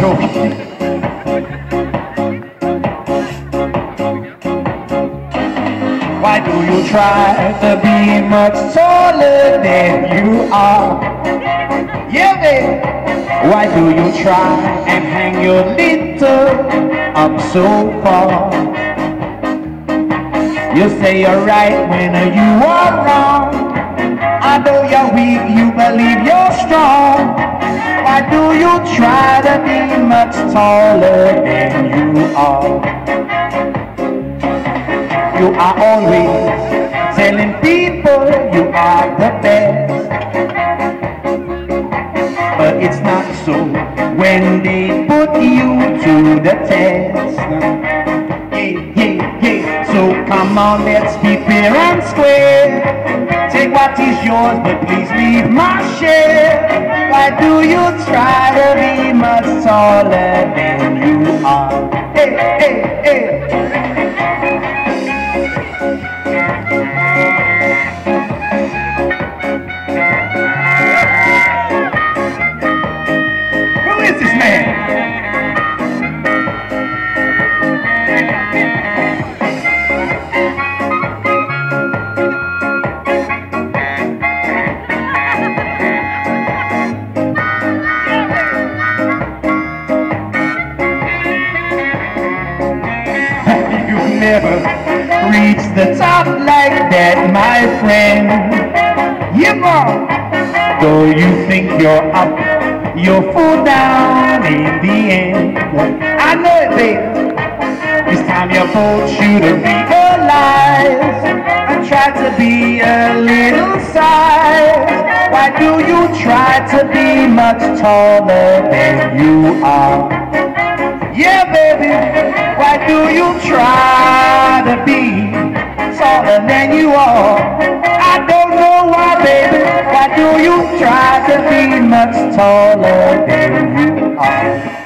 trophy. Why do you try to be much taller than you are? Yeah, babe. Why do you try and hang your little up so far? You say you're right when you are wrong. Although you're weak, you believe you're strong. Why do you try to be much taller than you are? You are always telling people you are the best, but it's not so when they put you to the test. Yeah. So come on, let's be fair and square. Take what is yours, but please leave my share. Why do you try to be much taller than you are? Hey. Who is this man? Never reach the top like that, my friend. Yeah, though you think you're up, you'll fall down in the end. I know it, babe. It's time you both should realize and try to be a little size. Why do you try to be much taller than you are? Yeah, baby, why do you try to be taller than you are? I don't know why, baby, why do you try to be much taller than you are?